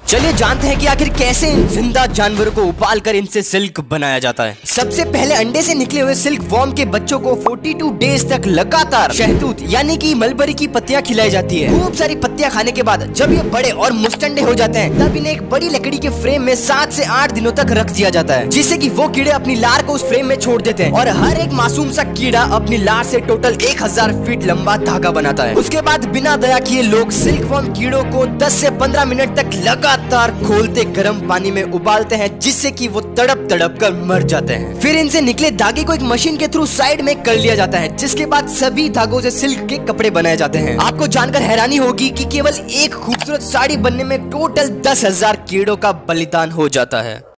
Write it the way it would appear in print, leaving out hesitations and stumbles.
चलिए जानते हैं कि आखिर कैसे इन जिंदा जानवरों को उबाल कर इनसे सिल्क बनाया जाता है। सबसे पहले अंडे से निकले हुए सिल्क वॉर्म के बच्चों को 42 डेज तक लगातार शहतूत यानी कि मलबरी की पत्तियां खिलाई जाती है। खूब सारी पत्तियां खाने के बाद जब ये बड़े और मुस्टंडे हो जाते हैं तब इन्हें एक बड़ी लकड़ी के फ्रेम में 7 से 8 दिनों तक रख दिया जाता है, जिससे कि वो कीड़े अपनी लार को उस फ्रेम में छोड़ देते हैं और हर एक मासूम सा कीड़ा अपनी लार से टोटल 1000 फीट लंबा धागा बनाता है। उसके बाद बिना दया किए लोग सिल्क वॉर्म कीड़ों को 10 से 15 मिनट तक लगातार खोलते गर्म पानी में उबालते हैं, जिससे कि वो तड़प तड़प कर मर जाते हैं। फिर इनसे निकले धागे को एक मशीन के थ्रू साइड में कर लिया जाता है, जिसके बाद सभी धागों से सिल्क के कपड़े बनाए जाते हैं। आपको जानकर हैरानी होगी कि केवल एक खूबसूरत साड़ी बनने में टोटल 10,000 कीड़ों का बलिदान हो जाता है।